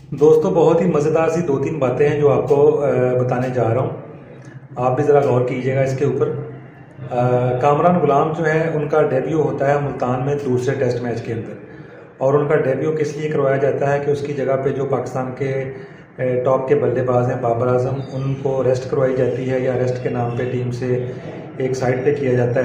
दोस्तों, बहुत ही मज़ेदार सी 2-3 बातें हैं जो आपको बताने जा रहा हूँ। आप भी ज़रा गौर कीजिएगा इसके ऊपर। कामरान गुलाम जो है, उनका डेब्यू होता है मुल्तान में दूसरे टेस्ट मैच के अंदर। और उनका डेब्यू किस लिए करवाया जाता है कि उसकी जगह पे जो पाकिस्तान के टॉप के बल्लेबाज हैं बाबर आजम, उनको रेस्ट करवाई जाती है या रेस्ट के नाम पे टीम से एक साइड पे किया जाता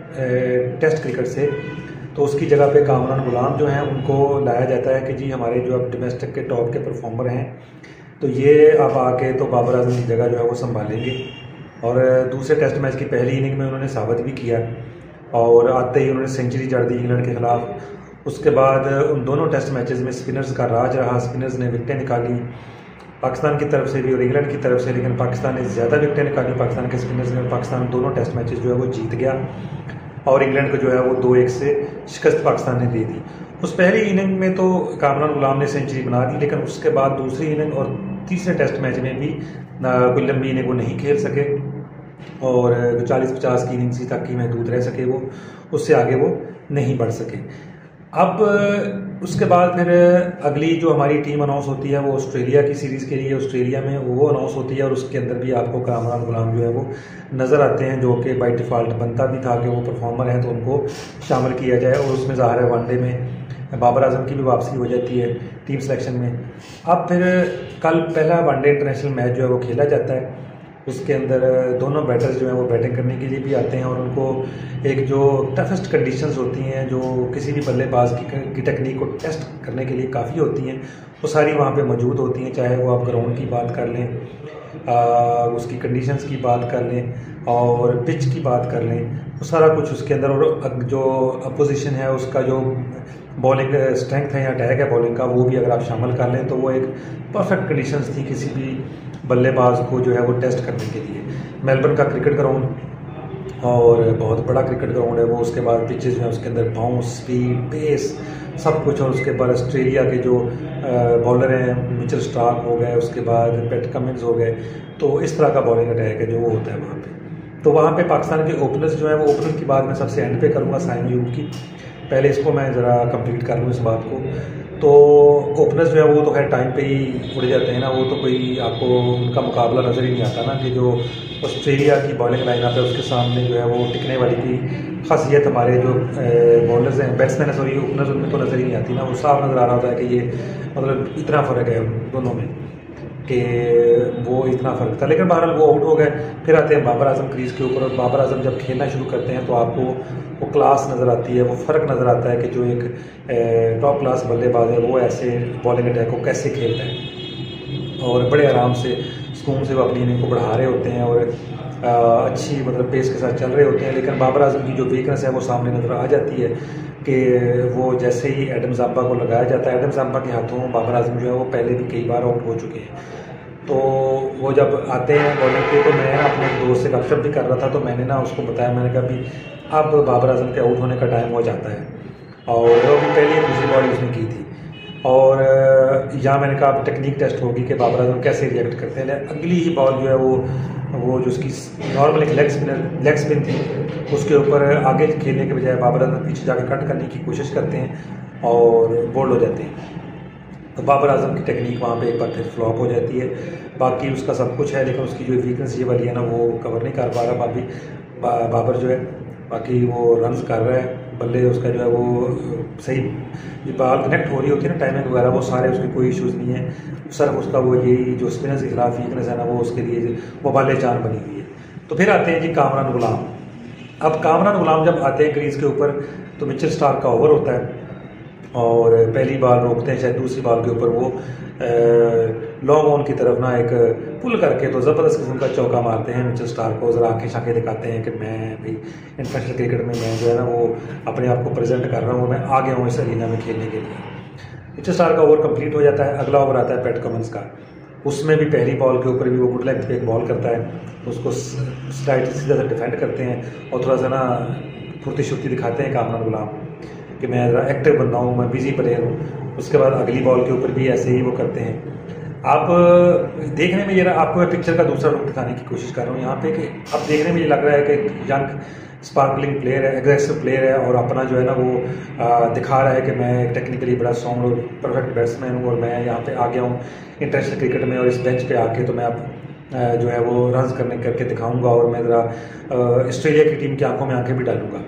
है टेस्ट क्रिकेट से। तो उसकी जगह पे कामरान गुलाम जो हैं उनको लाया जाता है कि जी हमारे जो अब डोमेस्टिक के टॉप के परफॉर्मर हैं, तो ये अब आके तो बाबर आजम की जगह जो है वो संभालेंगे। और दूसरे टेस्ट मैच की पहली इनिंग में उन्होंने साबित भी किया और आते ही उन्होंने सेंचुरी जड़ दी इंग्लैंड के खिलाफ। उसके बाद उन दोनों टेस्ट मैचेस में स्पिनर्स का राज रहा, स्पिनर्स ने विकटें निकाली पाकिस्तान की तरफ से भी और इंग्लैंड की तरफ से, लेकिन पाकिस्तान ने ज़्यादा विकटें निकाली पाकिस्तान के स्पिनर्स ने। पाकिस्तान दोनों टेस्ट मैचेस जो है वो जीत गया और इंग्लैंड को जो है वो 2-1 से शिकस्त पाकिस्तान ने दे दी। उस पहली इनिंग में तो कामरान गुलाम ने सेंचुरी बना दी, लेकिन उसके बाद दूसरी इनिंग और तीसरे टेस्ट मैच में भी कोई लंबी इनिंग वो नहीं खेल सके और 40-50 की इनिंग तक ही महदूद रह सके, वो उससे आगे वो नहीं बढ़ सके। अब उसके बाद फिर अगली जो हमारी टीम अनाउंस होती है वो ऑस्ट्रेलिया की सीरीज़ के लिए ऑस्ट्रेलिया में वो अनाउंस होती है और उसके अंदर भी आपको कामरान गुलाम जो है वो नज़र आते हैं, जो कि बाय डिफ़ॉल्ट बनता भी था कि वो परफॉर्मर हैं तो उनको शामिल किया जाए। और उसमें ज़ाहिर है वनडे में बाबर आजम की भी वापसी हो जाती है टीम सिलेक्शन में। अब फिर कल पहला वनडे इंटरनेशनल मैच जो है वो खेला जाता है। उसके अंदर दोनों बैटर्स जो हैं वो बैटिंग करने के लिए भी आते हैं और उनको एक जो टफेस्ट कंडीशंस होती हैं जो किसी भी बल्लेबाज की टेक्निक को टेस्ट करने के लिए काफ़ी होती हैं, वो सारी वहाँ पे मौजूद होती हैं। चाहे वो आप ग्राउंड की बात कर लें, उसकी कंडीशंस की बात कर लें और पिच की बात कर लें, वो सारा कुछ उसके अंदर। और जो अपोजिशन है उसका जो बॉलिंग स्ट्रेंथ है या अटैक है बॉलिंग का, वो भी अगर आप शामिल कर लें तो वो एक परफेक्ट कंडीशंस थी किसी भी बल्लेबाज को जो है वो टेस्ट करने के लिए। मेलबर्न का क्रिकेट ग्राउंड और बहुत बड़ा क्रिकेट ग्राउंड है वो। उसके बाद पिचेस जो है उसके अंदर बाउंस, स्पीड, पेस सब कुछ। और उसके बाद ऑस्ट्रेलिया के जो बॉलर हैं मिचेल स्टार्क हो गए, उसके बाद पैट कमिंस हो गए, तो इस तरह का बॉलिंग अटैक है जो वो होता है वहाँ पे। तो वहाँ पे पाकिस्तान के ओपनर्स जो है वो, ओपनर की बात मैं सबसे एंड पे करूँगा साइम अयूब की, पहले इसको मैं ज़रा कंप्लीट कर लूँ इस बात को। तो ओपनर्स जो है वो तो खैर टाइम पे ही उड़ जाते हैं ना, वो तो कोई आपको उनका मुकाबला नज़र ही नहीं आता ना कि जो ऑस्ट्रेलिया की बॉलिंग लाइनअप है उसके सामने जो है वो टिकने वाली की खासियत हमारे जो बॉलर्स हैं, बैट्समैन है सॉरी, ओपनर्स, उनमें तो नज़र ही नहीं आती ना। वो साफ नज़र आ रहा होता है कि ये मतलब इतना फ़र्क है दोनों में कि वो इतना फ़र्क था। लेकिन बहरहाल वो आउट हो गए। फिर आते हैं बाबर आजम क्रीज़ के ऊपर और बाबर आजम जब खेलना शुरू करते हैं तो आपको वो क्लास नज़र आती है, वो फ़र्क नज़र आता है कि जो एक टॉप क्लास बल्लेबाज है वो ऐसे बॉलिंग अटैक को कैसे खेलता है और बड़े आराम से सुकून से वो अपनी इनिंग को बढ़ा रहे होते हैं और अच्छी मतलब पेस के साथ चल रहे होते हैं। लेकिन बाबर आजम की जो वीकनेस है वो सामने नज़र आ जाती है कि वो जैसे ही एडम ज़ाम्पा को लगाया जाता है, एडम ज़ाम्पा के हाथों बाबर आजम जो है वो पहले भी कई बार आउट हो चुके हैं। तो वो जब आते हैं बॉलिंग पे तो मैं अपने दोस्त से गपशप भी कर रहा था, तो मैंने ना उसको बताया, मैंने कहा भी अब बाबर आजम के आउट होने का टाइम हो जाता है और वो भी पहले दूसरी बॉल उसने की थी और यहाँ मैंने कहा अब टेक्निक टेस्ट होगी कि बाबर आजम कैसे रिएक्ट करते हैं। अगली ही बॉल जो है वो जो उसकी नॉर्मल एक लेग स्पिन थी, उसके ऊपर आगे खेलने के बजाय बाबर आजम पीछे जाकर कट करने की कोशिश करते हैं और बोल्ड हो जाते हैं। तो बाबर आजम की टेक्निक वहाँ पे एक बार फिर फ्लॉप हो जाती है। बाकी उसका सब कुछ है लेकिन उसकी जो वीकनेस ये वाली है ना वो कवर नहीं कर पा रहा बाबर जो है। बाकी वो रन्स कर रहा है, बल्ले उसका जो है वो सही बॉल कनेक्ट हो रही होती है ना, टाइमिंग वगैरह वो सारे उसके कोई इश्यूज़ नहीं है। सिर्फ उसका वो यही जो स्पिनर्स के खिलाफ वीकनेस है ना वो उसके लिए वो बाले जान बनी हुई है। तो फिर आते हैं जी कामरान गुलाम। अब कामरान गुलाम जब आते हैं क्रीज़ के ऊपर तो मिचेल स्टार्क का ओवर होता है और पहली बाल रोकते हैं, शायद दूसरी बाल के ऊपर वो लॉन्ग ऑन की तरफ ना एक पुल करके तो ज़बरदस्त किस्म का चौका मारते हैं। मिचेल स्टार्क को ज़रा आंखें शाखें दिखाते हैं कि मैं भी इंटरनेशनल क्रिकेट में मैं जो है ना वो अपने आप को प्रेजेंट कर रहा हूँ, मैं आ गया हूँ इस अरीना में खेलने के लिए। मिचेल स्टार्क का ओवर कंप्लीट हो जाता है। अगला ओवर आता है पैट कमिंस का। उसमें भी पहली बॉल के ऊपर भी वो गुड लेंथ पे एक बॉल करता है, उसको स्लाइड सीधा से डिफेंड करते हैं और थोड़ा सा ना फुर्ती शुर्ती दिखाते हैं कामरान गुलाम कि मैं ज़रा एक्टिव बंदा हूँ, मैं बिजी प्लेयर हूँ। उसके बाद अगली बॉल के ऊपर भी ऐसे ही वो करते हैं। आप देखने में ये ना, आपको मैं पिक्चर का दूसरा रुख दिखाने की कोशिश कर रहा हूँ यहाँ पे कि अब देखने में ये लग रहा है कि यंग स्पार्कलिंग प्लेयर है, एग्रेसिव प्लेयर है और अपना जो है ना वो दिखा रहा है कि मैं टेक्निकली बड़ा स्ट्रॉन्ग और परफेक्ट बैट्समैन हूँ और मैं यहाँ पे आ गया हूँ इंटरनेशनल क्रिकेट में और इस बेंच पे आके तो मैं अब जो है वो रन्स करके दिखाऊंगा और मैं ज़रा ऑस्ट्रेलिया की टीम की आंखों में आंखें भी डालूंगा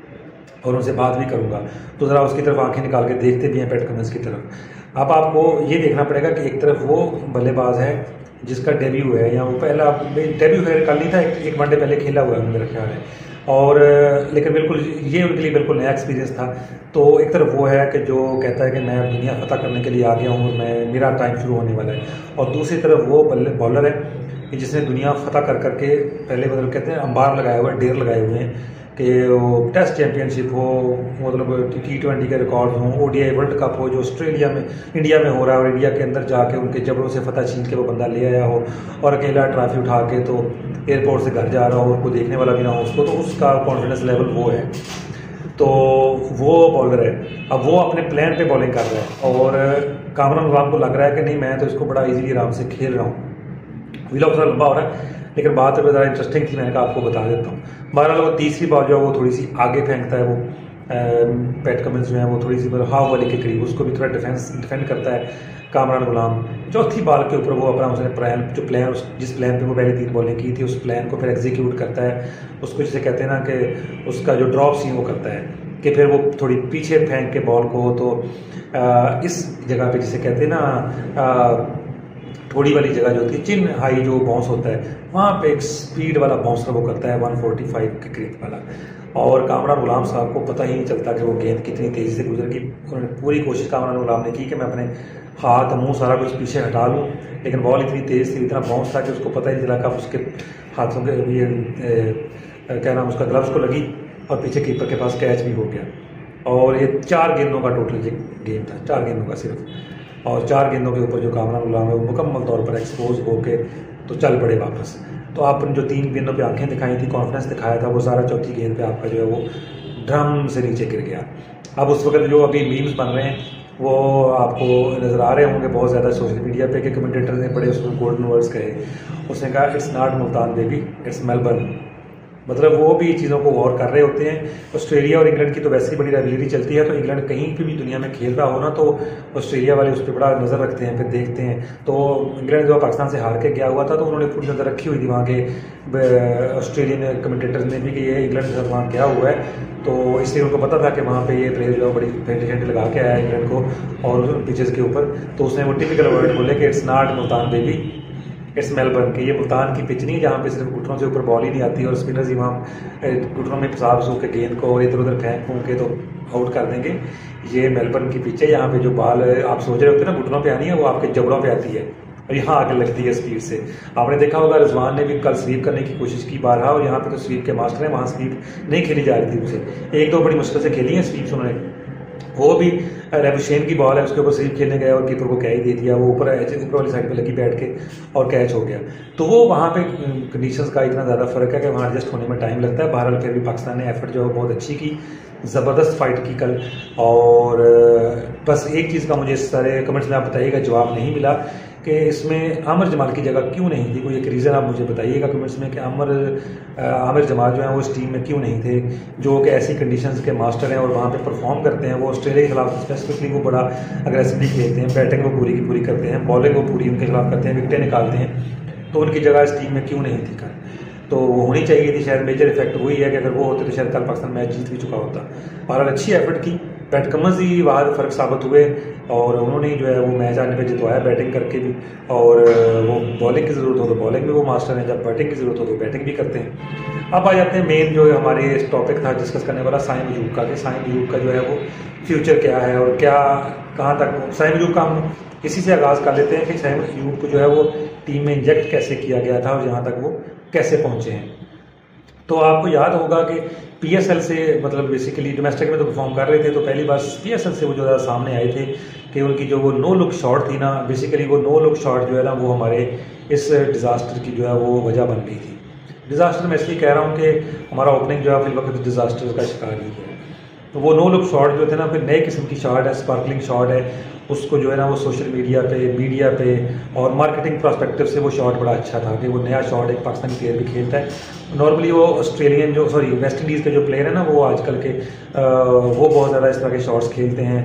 और उनसे बात भी करूंगा। तो ज़रा उसकी तरफ आंखें निकाल के देखते भी हैं पैट कमिंस की तरफ। अब आपको ये देखना पड़ेगा कि एक तरफ वो बल्लेबाज है जिसका डेब्यू है, या वो पहला डेब्यू है कल नहीं था, एक वनडे पहले खेला हुआ है मेरा ख्याल है, और लेकिन बिल्कुल ये उनके लिए बिल्कुल नया एक्सपीरियंस था। तो एक तरफ वो है कि जो कहता है कि मैं दुनिया फतह करने के लिए आ गया हूँ, मेरा टाइम शुरू होने वाला है, और दूसरी तरफ वो बॉलर है कि जिसने दुनिया फतह कर करके पहले मतलब कहते हैं अंबार लगाए हुए, ढेर लगाए हुए हैं कि वो टेस्ट चैंपियनशिप हो, मतलब T20 के रिकॉर्ड हों, ODI वर्ल्ड कप हो जो ऑस्ट्रेलिया में इंडिया में हो रहा है और इंडिया के अंदर जाके उनके जबड़ों से फतह छीन के वो बंदा ले आया हो और अकेला ट्रॉफी उठा के तो एयरपोर्ट से घर जा रहा हो और कोई देखने वाला भी ना हो उसको, तो उसका कॉन्फिडेंस लेवल वो है। तो वो बॉलर है, अब वो अपने प्लान पे बॉलिंग कर रहा है और कामरान गुलाम को लग रहा है कि नहीं मैं तो इसको बड़ा ईजिली आराम से खेल रहा हूँ। व्लॉग थोड़ा लंबा हो रहा है लेकिन बात ज़्यादा इंटरेस्टिंग थी, मैंने कहा आपको बता देता हूँ। बहरहाल वो तीसरी बॉल जो है वो थोड़ी सी आगे फेंकता है, वो पैट कमिंस जो है वो थोड़ी सी मतलब हाफ वाली के करीब, उसको भी थोड़ा डिफेंड करता है कामरान गुलाम। चौथी बॉल के ऊपर वो अपना उसने प्लान जिस प्लान पे वो पहले 3 बॉलिंग की थी उस प्लान को फिर एग्जीक्यूट करता है। उसको जिसे कहते हैं ना कि उसका जो ड्रॉप सीन वो करता है कि फिर वो थोड़ी पीछे फेंक के बॉल को, तो इस जगह पे जिसे कहते हैं ना थोड़ी वाली जगह जो होती है चिन हाई जो बाउंस होता है वहाँ पे एक स्पीड वाला बाउंसर वो करता है 145 के करीब वाला, और कामरान गुलाम साहब को पता ही नहीं चलता कि वो गेंद कितनी तेज़ी से गुजर गई। उन्होंने पूरी कोशिश कामरान गुलाम ने की कि मैं अपने हाथ मुंह सारा कुछ पीछे हटा लूँ, लेकिन बॉल इतनी तेज़ थी, इतना बाउंस था कि उसको पता ही नहीं चला कब उसके हाथों के ये क्या नाम उसका ग्लव्स को लगी और पीछे कीपर के पास कैच भी हो गया। और ये 4 गेंदों का टोटल गेम था, 4 गेंदों का सिर्फ, और 4 गेंदों के ऊपर जो कामरान गुलाम है वो मुकम्मल तौर पर एक्सपोज होके तो चल पड़े वापस। तो आपने जो 3 गेंदों पे आंखें दिखाई थी, कॉन्फिडेंस दिखाया था, वो सारा चौथी गेंद पे आपका जो है वो ड्रम से नीचे गिर गया। अब उस वक्त जो अभी मीम्स बन रहे हैं वो आपको नज़र आ रहे होंगे बहुत ज़्यादा सोशल मीडिया पे कि कमेंटेटर ने बड़े उसमें गोल्डन वर्ड्स कहे। उसने कहा it's not Multan baby, it's Melbourne. मतलब वो भी चीज़ों को गौर कर रहे होते हैं। ऑस्ट्रेलिया और इंग्लैंड की तो वैसे ही बड़ी राइवलरी चलती है, तो इंग्लैंड कहीं पे भी दुनिया में खेल रहा हो ना तो ऑस्ट्रेलिया वाले उस पर बड़ा नज़र रखते हैं, फिर देखते हैं। तो इंग्लैंड जो पाकिस्तान से हार के गया हुआ था तो उन्होंने पूरी नज़र रखी हुई थी वहाँ के ऑस्ट्रेलियन कमेंटेटर्स ने भी कि ये इंग्लैंड के साथ वहाँ क्या हुआ है, तो इसलिए उनको पता था कि वहाँ पे ये प्लेयर जो बड़ी पेंटी लगा के आया इंग्लैंड को और पिचेस के ऊपर। तो उसने वो टिपिकल वर्ड बोले कि it's not Multan baby, it's Melbourne, कि ये मुल्तान की पिच नहीं जहाँ पे सिर्फ घुटनों से ऊपर बॉल ही नहीं आती और स्पिनर्स ही वहाँ घुटनों में पेशाब सूख के गेंद को इधर उधर फेंक फूंक के तो आउट कर देंगे। ये मेलबर्न की पिच है, यहाँ पे जो बॉल आप सोच रहे होते हैं ना घुटनों पे आनी है, वो आपके जबड़ों पे आती है और यहाँ आके लगती है स्पीड से। आपने देखा होगा रिजवान ने भी कल स्वीप करने की कोशिश की बारहा, और यहाँ पे तो स्वीप के मास्टर हैं, वहाँ स्वीप नहीं खेली जा रही थी उनसे, 1-2 बड़ी मुश्किल से खेली है स्वीप्स उन्होंने। वो भी रेबुशेन की बॉल है उसके ऊपर स्वीप खेलने गया और कीपर को कैच दे दिया, वो ऊपर वाली साइड पे लगी बैठ के और कैच हो गया। तो वो वहाँ पे कंडीशंस का इतना ज़्यादा फर्क है कि वहाँ एडजस्ट होने में टाइम लगता है। बहरहाल फिर भी पाकिस्तान ने एफर्ट जो है बहुत अच्छी की, ज़बरदस्त फाइट की कल। और बस एक चीज़ का मुझे इस सारे कमेंट्स में आप बताइएगा जवाब नहीं मिला कि इसमें आमिर जमाल की जगह क्यों नहीं थी। कोई एक रीज़न आप मुझे बताइएगा कमेंट्स में कि आमिर जमाल जो है वो इस टीम में क्यों नहीं थे, जो कि ऐसी कंडीशंस के मास्टर हैं और वहाँ पे परफॉर्म करते हैं। वो ऑस्ट्रेलिया के खिलाफ स्पेसिफिकली वो बड़ा अग्रेसिवली खेलते हैं, बैटिंग वो पूरी की पूरी करते हैं, बॉलिंग वो पूरी उनके खिलाफ करते हैं, विकटें निकालते हैं। तो उनकी जगह इस टीम में क्यों नहीं थी कल, तो वो होनी चाहिए थी। शायद मेजर इफेक्ट वही है कि अगर वो होते तो शायद कल पाकिस्तान मैच जीत भी चुका होता। बहरहाल अच्छी एफर्ट की, पैट कमिंस ही वहाँ फ़र्क साबित हुए और उन्होंने जो है वो मैच आने पे जितवाया बैटिंग करके भी। और वो बॉलिंग की ज़रूरत हो तो बॉलिंग में वो मास्टर हैं, जब बैटिंग की ज़रूरत हो तो बैटिंग भी करते हैं। अब आ जाते हैं मेन जो हमारे टॉपिक था डिस्कस करने वाला, साइम अयूब का, कि साइम अयूब का जो है वो फ्यूचर क्या है और क्या कहाँ तक। साइम अयूब का हम इसी से आगाज़ कर लेते हैं कि साइम अयूब को जो है वो टीम में इंजेक्ट कैसे किया गया था और यहाँ तक वो कैसे पहुँचे हैं। तो आपको याद होगा कि PSL से मतलब बेसिकली डोमेस्टिक में तो परफॉर्म कर रहे थे, तो पहली बार PSL से वो जो सामने आए थे कि उनकी जो वो नो लुक शॉट थी ना, बेसिकली वो नो लुक शॉट जो है ना वो हमारे इस डिज़ास्टर की जो है वो वजह बन गई थी। डिज़ास्टर मैं इसलिए कह रहा हूँ कि हमारा ओपनिंग जो है फिल वक्त डिज़ास्टर का शिकार ही है। तो वो नो लुक शॉट जो थे ना, फिर नए किस्म की शॉट है, स्पार्कलिंग शॉट है उसको जो है ना वो सोशल मीडिया पे और मार्केटिंग पर्सपेक्टिव से वो शॉट बड़ा अच्छा था कि वो नया शॉट एक पाकिस्तानी प्लेयर भी खेलता है। नॉर्मली वो वेस्ट इंडीज़ के जो प्लेयर है ना वो आजकल के वो बहुत ज़्यादा इस तरह के शॉट्स खेलते हैं।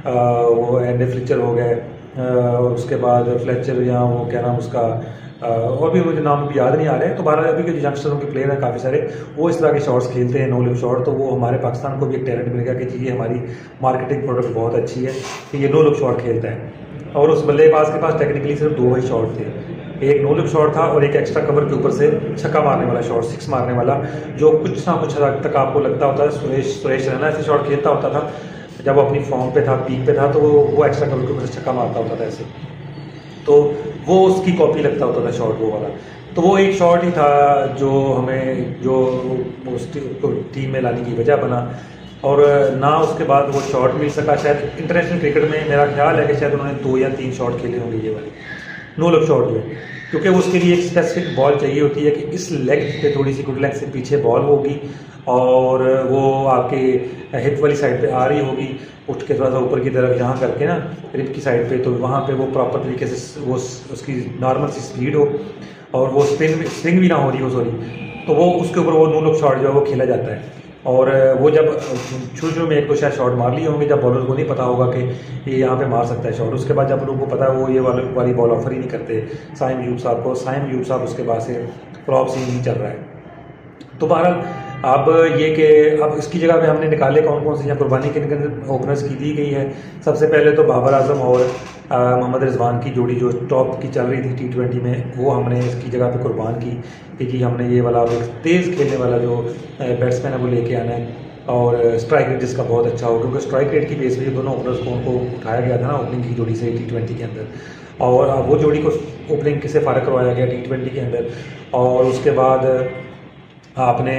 वो एंडे फ्लेचर हो गए, उसके बाद फ्लेचर या वो क्या नाम उसका, और भी मुझे नाम भी याद नहीं आ रहे हैं। तो 12 अभी के जो यंगस्टरों के प्लेयर हैं काफ़ी सारे, वो इस तरह के शॉट्स खेलते हैं, नो लुक शॉट। तो वो हमारे पाकिस्तान को भी एक टैलेंट मिलेगा कि जी ये हमारी मार्केटिंग प्रोडक्ट बहुत अच्छी है कि ये नो लुक शॉट खेलता है। और उस बल्लेबाज के पास टेक्निकली सिर्फ 2 ही शॉट थे, एक नो लुक शॉट था और एक एक्स्ट्रा कवर के ऊपर से छक्का मारने वाला शॉट, 6 मारने वाला, जो कुछ ना कुछ हद तक आपको लगता होता है सुरेश रैना ऐसे शॉट खेलता होता था जब वो अपनी फॉर्म पे था, पीक पे था, तो वो एक्स्ट्रा कवर के ऊपर से छक्का मारता होता था ऐसे, तो वो उसकी कॉपी लगता होता था शॉट वो वाला। तो वो एक शॉट ही था जो हमें जो उस टीम में लाने की वजह बना, और ना उसके बाद वो शॉट मिल सका। शायद इंटरनेशनल क्रिकेट में मेरा ख्याल है कि शायद उन्होंने 2 या 3 शॉट खेले होंगे ये वाले नो लुक शॉट जो है, क्योंकि उसके लिए एक स्पेसिफिक बॉल चाहिए होती है कि इस लेग पे थोड़ी सी गुड लेग से पीछे बॉल होगी और वो आपके हिप वाली साइड पे आ रही होगी, उठ के थोड़ा सा ऊपर की तरफ यहाँ करके ना रिप की साइड पे, तो वहाँ पे वो प्रॉपर तरीके से वो उसकी नॉर्मल सी स्पीड हो और वो स्विंग भी ना हो रही हो, सॉरी, तो वो उसके ऊपर वो नो लुक शॉट जो है वो खेला जाता है। और वो जब शुरू में एक तो शायद शॉट मार लिए होंगे, जब बॉलर को नहीं पता होगा कि ये यहाँ पे मार सकता है शॉट, उसके बाद जब लोगों को पता है वो ये वाली बॉल ऑफर ही नहीं करते साइम अयूब साहब को। साइम अयूब साहब उसके बाद से फ्लॉप सीन नहीं चल रहा है। तो बहरहाल अब ये कि अब इसकी जगह पे हमने निकाले कौन कौन से, या कुर्बानी के ओपनर्स की दी गई है। सबसे पहले तो बाबर आजम और मोहम्मद रिजवान की जोड़ी जो टॉप की चल रही थी T20 में, वो हमने इसकी जगह पे कुर्बान की कि जी हमने ये वाला एक तेज़ खेलने वाला जो बैट्समैन है वो लेके आना है, और स्ट्राइक रेट जिसका बहुत अच्छा हो, क्योंकि स्ट्राइक रेट की बेस पे दोनों ओपनर्स को उनको उठाया गया था ना ओपनिंग की जोड़ी से T20 के अंदर, और वो जोड़ी को ओपनिंग से फ़ारग करवाया गया T20 के अंदर। और उसके बाद आपने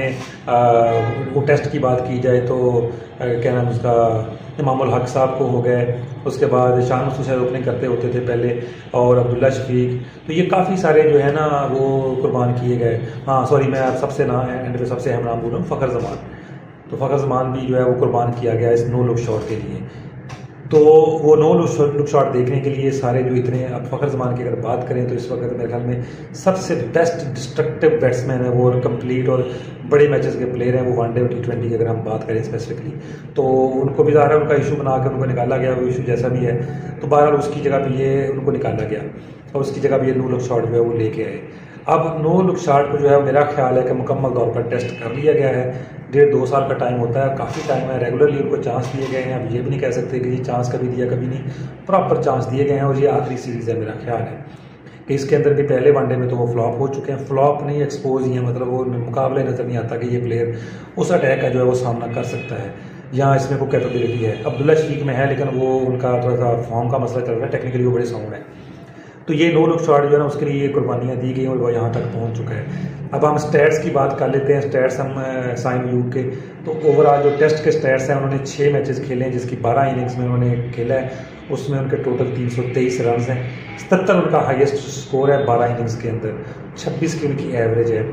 वो टेस्ट की बात की जाए तो क्या नाम उसका, इमामुल हक साहब को हो गए, उसके बाद शान मसूद शायद ओपनिंग करते होते थे पहले, और अब्दुल्ला शफीक, तो ये काफ़ी सारे जो है ना वो कुर्बान किए गए। हाँ सॉरी, मैं आप सबसे ना एंड पे सबसे अहम नाम बोल रहा हूँ, फ़खर जमान। तो फ़खर जमान भी जो है वो कुर्बान किया गया इस नो लुक शॉट के लिए। तो वो नो लुक शॉट देखने के लिए सारे जो इतने, अब फ़खर जमान की अगर बात करें तो इस वक्त मेरे ख्याल में सबसे बेस्ट डिस्ट्रक्टिव बैट्समैन है वो, कंप्लीट और बड़े मैचेस के प्लेयर हैं वो, वनडे और T20 की अगर हम बात करें स्पेसिफिकली, तो उनको भी ज़्यादा उनका इशू बना कर उनको निकाला गया, वो इशू जैसा भी है। तो बहरहाल उसकी जगह पर ये उनको निकाला गया और उसकी जगह पर ये नो लुक शॉट जो है वो लेके आए। अब नो लुक शॉट को जो है मेरा ख्याल है कि मुकम्मल तौर पर टेस्ट कर लिया गया है, 1.5-2 साल का टाइम होता है, काफ़ी टाइम है, रेगुलरली उनको चांस दिए गए हैं। अब ये भी नहीं कह सकते कि जी चांस कभी दिया कभी नहीं, प्रॉपर चांस दिए गए हैं, और ये आखिरी सीरीज़ है मेरा ख्याल है कि इसके अंदर भी पहले वनडे में तो वो फ्लॉप हो चुके हैं, फ्लॉप नहीं एक्सपोज ही है, मतलब वो मुकाबले नज़र नहीं आता कि ये प्लेयर उस अटैक का जो है वो सामना कर सकता है या इसमें कोई कैपेबिलिटी है। अब्दुल्ला शफीक में है, लेकिन वो उनका थोड़ा सा फॉर्म का मसला चल रहा है, टेक्निकली वो बड़े साउंड है। तो ये नो लुक शॉट जो है ना उसके लिए ये कुर्बानियाँ दी गई और वो यहाँ तक पहुँच चुका है। अब हम स्टैट्स की बात कर लेते हैं, स्टैट्स हम साइम अयूब के, तो ओवरऑल जो टेस्ट के स्टैट्स हैं, उन्होंने 6 मैचेस खेले हैं जिसकी 12 इनिंग्स में उन्होंने खेला है, उसमें उनके टोटल 323 रन हैं, 77 उनका हाईएस्ट स्कोर है 12 इनिंग्स के अंदर, 26 की उनकी एवरेज है,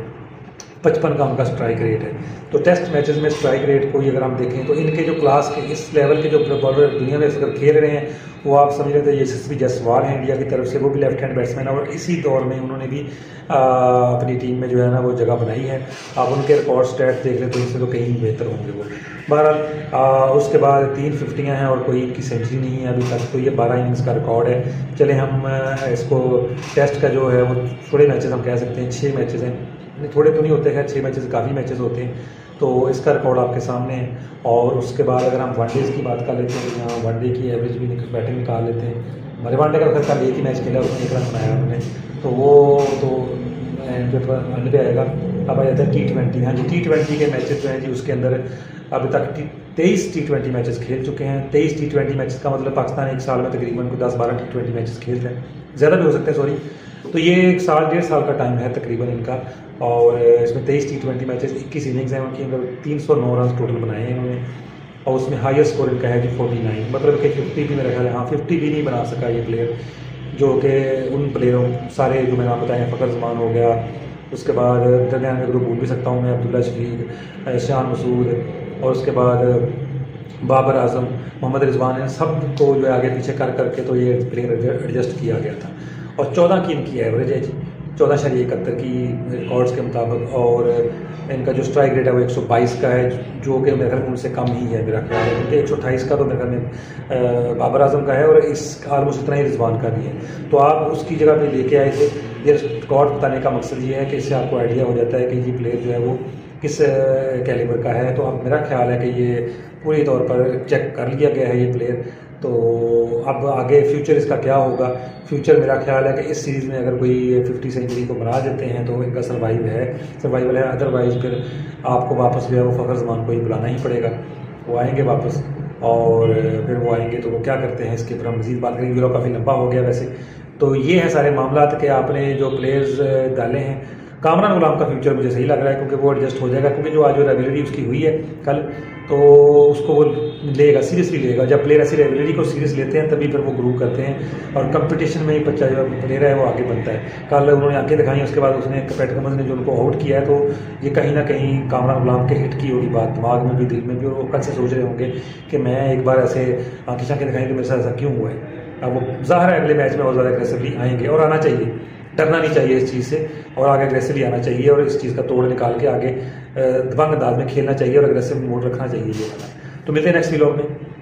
55 का उनका स्ट्राइक रेट है। तो टेस्ट मैचेस में स्ट्राइक रेट को अगर हम देखें तो इनके जो क्लास के इस लेवल के जो बॉलर दुनिया में अगर खेल रहे हैं वो आप समझ लेते हैं यशस्वी जायसवाल हैं इंडिया की तरफ से, वो भी लेफ्ट हैंड बैट्समैन है और इसी दौर में उन्होंने भी अपनी टीम में जो है ना वो जगह बनाई है। आप उनके रिकॉर्ड स्टैट देख लें तो इनसे तो कहीं बेहतर होंगे वो। बहरहाल उसके बाद 3 फिफ्टियाँ हैं और कोई इनकी सेंचुरी नहीं है अभी तक, तो ये 12 इनिंग्स का रिकॉर्ड है। चले हम इसको टेस्ट का जो है वो थोड़े मैचेस हम कह सकते हैं 6 मैचेस हैं, थोड़े तो नहीं होते हैं 6 मैचेस, काफ़ी मैचेस होते हैं, तो इसका रिकॉर्ड आपके सामने है। और उसके बाद अगर हम वनडेज़ की बात कर लेते हैं तो यहाँ वनडे की एवरेज भी बैटिंग निकाल लेते हैं। हमारे वनडे का कल एक ही मैच खेला, उसमें 1 रन बनाया उन्होंने, तो वो तो एंड पे आएगा। अब आ जाता है T20। हाँ जी, T20 के मैचेस जो हैं जी उसके अंदर अभी तक 23 T20 मैचेस खेल चुके हैं। 23 T20 मैचेस का मतलब पाकिस्तान एक साल में तकरीबन 10-12 T20 मैचेस खेलते हैं, ज़्यादा भी हो सकते हैं सॉरी। तो ये 1 साल 1.5 साल का टाइम है तकरीबन इनका, और इसमें 23 T20 मैचेस 21 इनिंग्स हैं उनकी, मतलब 309 रन टोटल बनाए हैं इन्होंने, और उसमें हाईएस्ट स्कोर इनका है जी 49, मतलब कि 50 भी मेरा ख्याल है, हाँ 50 भी नहीं बना सका ये प्लेयर, जो कि उन प्लेयरों सारे जो मैंने आप बताए, फ़खर जमान हो गया, उसके बाद दरमियान में ग्रुप भूल भी सकता हूँ मैं, अब्दुल्ला शफीक, शान मसूद, और उसके बाद बाबर आजम, मोहम्मद रिजवान, इन सब को जो है आगे पीछे कर करके तो ये प्लेयर एडजस्ट किया गया था। और 14 की इनकी एवरेज है जी, 14.71 की रिकॉर्ड्स के मुताबिक। और इनका जो स्ट्राइक रेट है वो 122 का है, जो कि मेरे ख्याल में उनसे कम ही है मेरा ख्याल है, क्योंकि 128 का तो मेरे ख्याल में बाबर आजम का है और इस ऑलमोस्ट इतना ही रिजवान का भी है। तो आप उसकी जगह पे लेके आए थे। ये रिकॉर्ड बताने का मकसद ये है कि इससे आपको आइडिया हो जाता है कि ये प्लेयर जो है वो किस कैलिबर का है। तो अब मेरा ख्याल है कि ये पूरी तौर पर चेक कर लिया गया है ये प्लेयर। तो अब आगे फ्यूचर इसका क्या होगा? फ्यूचर मेरा ख्याल है कि इस सीरीज़ में अगर कोई 50 सेंचुरी को बना देते हैं तो इनका सर्वाइवल है। अदरवाइज फिर आपको वापस जो है वो फ़खर ज़मान को ही बुलाना ही पड़ेगा। वो आएंगे वापस और फिर वो आएंगे तो वो क्या करते हैं इसके ऊपर हम मज़ीद बात करेंगे। वीडियो काफ़ी लंबा हो गया वैसे। तो ये है सारे मामला कि आपने जो प्लेयर्स डाले हैं। कामरान गुलाम का फ्यूचर मुझे सही लग रहा है, क्योंकि वो एडजस्ट हो जाएगा, क्योंकि जो आज जो रेगुलरिटी उसकी हुई है कल, तो उसको वो लेगा, सीरियसली लेगा। जब प्लेयर ऐसी रेगुलरिटी को सीरियस लेते हैं तभी फिर वो ग्रो करते हैं और कंपटीशन में ही बच्चा जो प्लेयर है वो आगे बनता है। कल उन्होंने आगे दिखाई, उसके बाद उसने पैट कमिंस ने जो उनको आउट किया है, तो ये कहीं ना कहीं कामरान गुलाम के हिट की होगी बात दिमाग में भी, दिल में भी, और वो कल से सोच रहे होंगे कि मैं एक बार ऐसे आंखें शाखें दिखाई तो मेरे साथ ऐसा क्यों हुआ है। अब वो ज़ाहिर है अगले मैच में और ज़्यादा एग्रेसिवली आएंगे और आना चाहिए, डरना नहीं चाहिए इस चीज़ से, और आगे अग्रेसिवली आना चाहिए और इस चीज़ का तोड़ निकाल के आगे दबंग अंदाज में खेलना चाहिए और अग्रेसिव मोड रखना चाहिए ये वाला। तो मिलते हैं नेक्स्ट व्लॉग में।